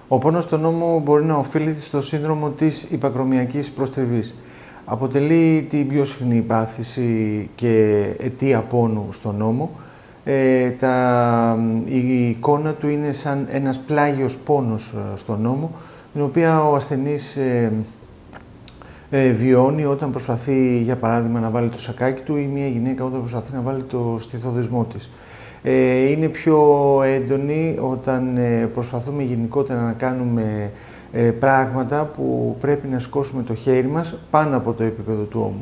Ο πόνος στον ώμο μπορεί να οφείλεται στο σύνδρομο της υπακρομιακής προστριβής. Αποτελεί την πιο συχνή πάθηση και αιτία πόνου στον ώμο. Η εικόνα του είναι σαν ένας πλάγιος πόνος στον ώμο, την οποία ο ασθενής βιώνει όταν προσπαθεί, για παράδειγμα, να βάλει το σακάκι του ή μια γυναίκα όταν προσπαθεί να βάλει το στιθοδεσμό της. Είναι πιο έντονη όταν προσπαθούμε γενικότερα να κάνουμε πράγματα που πρέπει να σηκώσουμε το χέρι μας πάνω από το επίπεδο του ώμου.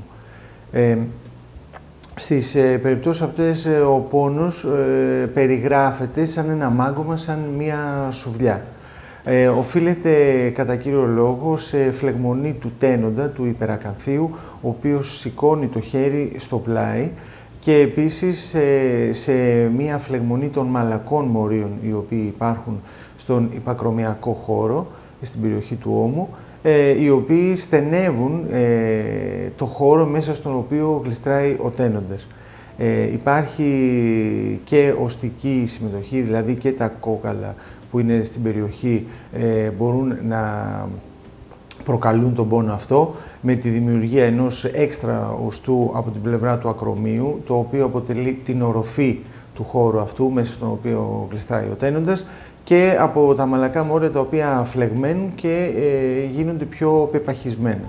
Στις περιπτώσεις αυτές ο πόνος περιγράφεται σαν ένα μάγκωμα, σαν μία σουβλιά. Οφείλεται κατά κύριο λόγο σε φλεγμονή του τένοντα, του υπερακανθίου, ο οποίος σηκώνει το χέρι στο πλάι, και επίσης σε μία φλεγμονή των μαλακών μορίων, οι οποίοι υπάρχουν στον υπακρομιακό χώρο, στην περιοχή του ώμου, οι οποίοι στενεύουν το χώρο μέσα στον οποίο γλιστράει ο τένοντας. Υπάρχει και οστική συμμετοχή, δηλαδή και τα κόκαλα που είναι στην περιοχή μπορούν να προκαλούν τον πόνο αυτό, με τη δημιουργία ενός έξτρα οστού από την πλευρά του ακρομείου, το οποίο αποτελεί την οροφή του χώρου αυτού μέσα στον οποίο γλιστράει ο τένοντας, και από τα μαλακά μόρια τα οποία φλεγμένουν και γίνονται πιο πεπαχισμένα.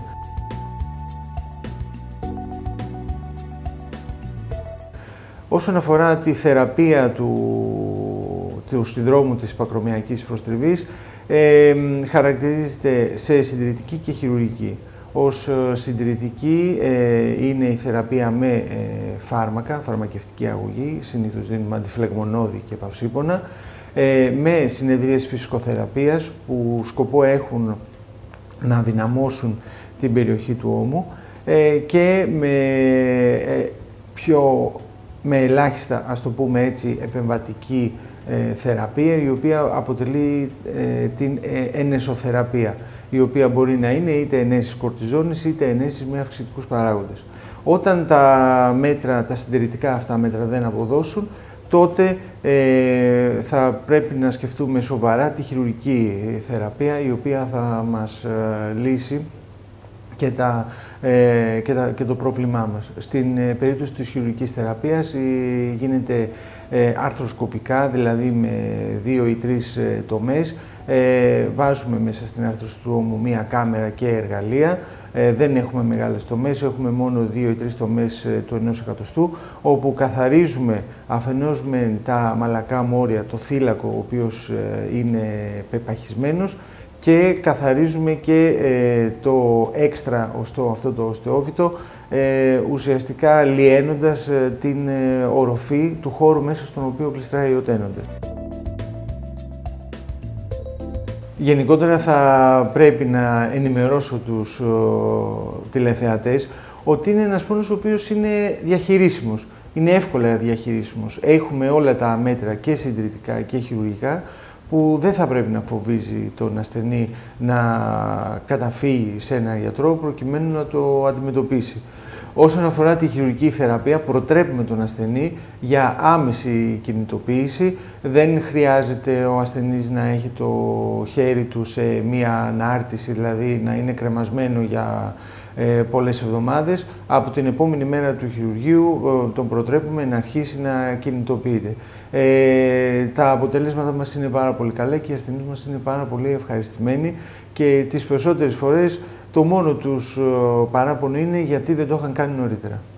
Όσον αφορά τη θεραπεία του συνδρόμου της υπακρομιακής προστριβής, χαρακτηρίζεται σε συντηρητική και χειρουργική. Ως συντηρητική είναι η θεραπεία με φάρμακα, φαρμακευτική αγωγή, συνήθως δίνουμε αντιφλεγμονώδη και παυσίπονα, με συνεδρίες φυσικοθεραπείας που σκοπό έχουν να δυναμώσουν την περιοχή του ώμου και με ελάχιστα, ας το πούμε έτσι, επεμβατική θεραπεία, η οποία αποτελεί την ενεσοθεραπεία, η οποία μπορεί να είναι είτε ενέσεις κορτιζόνης είτε ενέσεις με αυξητικούς παράγοντες. Όταν τα συντηρητικά αυτά μέτρα δεν αποδώσουν, τότε θα πρέπει να σκεφτούμε σοβαρά τη χειρουργική θεραπεία, η οποία θα μας λύσει και το πρόβλημά μας. Στην περίπτωση της χειρουργικής θεραπείας γίνεται αρθροσκοπικά, δηλαδή με 2 ή 3 τομές. Βάζουμε μέσα στην άρθρωση του ώμου μία κάμερα και εργαλεία. Δεν έχουμε μεγάλες τομές, έχουμε μόνο 2 ή 3 τομές του 1 εκατοστού, όπου καθαρίζουμε αφενός με τα μαλακά μόρια, το θύλακο, ο οποίος είναι πεπαχισμένος, και καθαρίζουμε και το έξτρα οστό, αυτό το οστεόφυτο, ουσιαστικά λιένοντας την οροφή του χώρου μέσα στον οποίο γλιστράει ο τένοντας. Γενικότερα θα πρέπει να ενημερώσω τους τηλεθεατές ότι είναι ένας πόνος ο οποίος είναι διαχειρίσιμος, είναι εύκολα διαχειρίσιμος. Έχουμε όλα τα μέτρα και συντηρητικά και χειρουργικά, που δεν θα πρέπει να φοβίζει τον ασθενή να καταφύγει σε έναν γιατρό προκειμένου να το αντιμετωπίσει. Όσον αφορά τη χειρουργική θεραπεία, προτρέπουμε τον ασθενή για άμεση κινητοποίηση. Δεν χρειάζεται ο ασθενής να έχει το χέρι του σε μία ανάρτηση, δηλαδή να είναι κρεμασμένο για πολλές εβδομάδες. Από την επόμενη μέρα του χειρουργείου τον προτρέπουμε να αρχίσει να κινητοποιείται. Τα αποτελέσματα μας είναι πάρα πολύ καλά και οι ασθενείς μας είναι πάρα πολύ ευχαριστημένοι, και τις περισσότερες φορές το μόνο τους παράπονο είναι γιατί δεν το είχαν κάνει νωρίτερα.